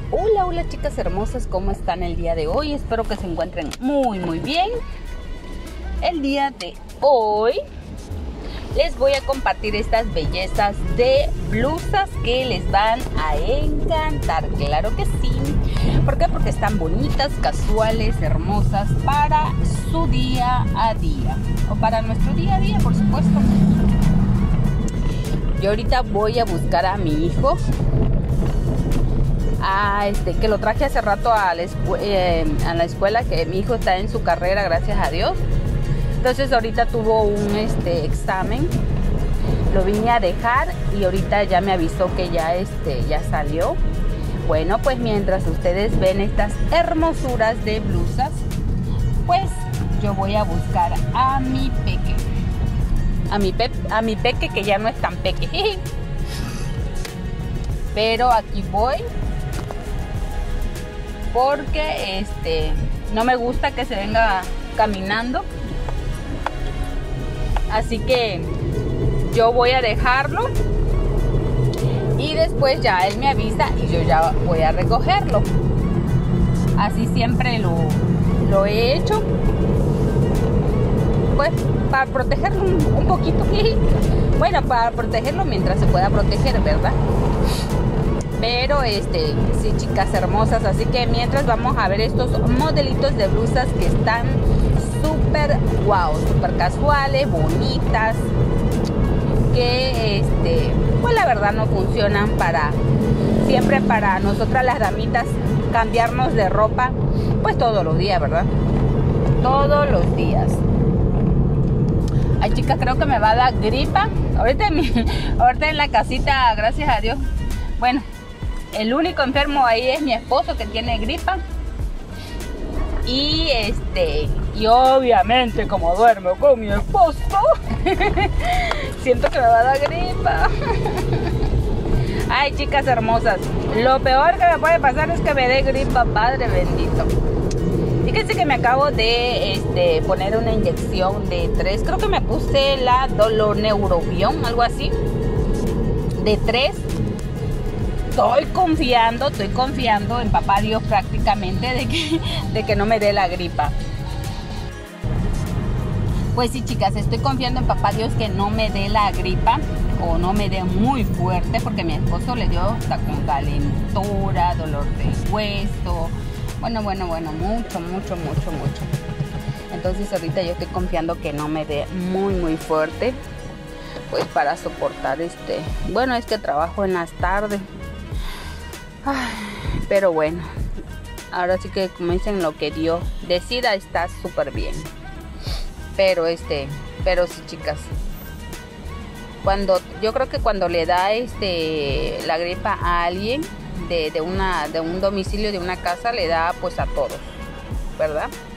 Hola, hola chicas hermosas, ¿cómo están el día de hoy? Espero que se encuentren muy bien. El día de hoy les voy a compartir estas bellezas de blusas que les van a encantar, claro que sí. ¿Por qué? Porque están bonitas, casuales, hermosas para su día a día o para nuestro día a día, por supuesto. Yo ahorita voy a buscar a mi hijo, que lo traje hace rato a la escuela, que mi hijo está en su carrera, gracias a Dios. Entonces ahorita tuvo un examen, lo vine a dejar y ahorita ya me avisó que ya salió. Bueno, pues mientras ustedes ven estas hermosuras de blusas, pues yo voy a buscar a mi peque. A mi peque, que ya no es tan peque. Pero aquí voy, porque no me gusta que se venga caminando. Así que yo voy a dejarlo y después ya él me avisa y yo ya voy a recogerlo. Así siempre lo he hecho, pues para protegerlo un poquito. Bueno, para protegerlo mientras se pueda proteger, ¿verdad? Pero sí, chicas hermosas, así que mientras vamos a ver estos modelitos de blusas que están súper wow, súper casuales, bonitas, que pues la verdad no funcionan siempre para nosotras las damitas cambiarnos de ropa, pues todos los días, ¿verdad? Todos los días. Ay, chicas, creo que me va a dar gripa ahorita en la casita, gracias a Dios. Bueno, el único enfermo ahí es mi esposo, que tiene gripa. Y obviamente, como duermo con mi esposo, siento que me va a dar gripa. Ay, chicas hermosas, lo peor que me puede pasar es que me dé gripa, Padre bendito. Fíjense que me acabo de poner una inyección de 3, creo que me puse la Doloneurobion, algo así, de 3. Estoy confiando en papá Dios prácticamente de que no me dé la gripa. Pues sí, chicas, estoy confiando en papá Dios que no me dé la gripa o no me dé muy fuerte, porque a mi esposo le dio hasta con calentura, dolor de hueso. Bueno, mucho. Entonces ahorita yo estoy confiando que no me dé muy fuerte, pues para soportar bueno, es que trabajo en las tardes. Ay, pero bueno, ahora sí que, como dicen, lo que Dios decida está súper bien. Pero sí, chicas, yo creo que cuando le da la gripa a alguien de un domicilio, de una casa, le da pues a todos, ¿verdad?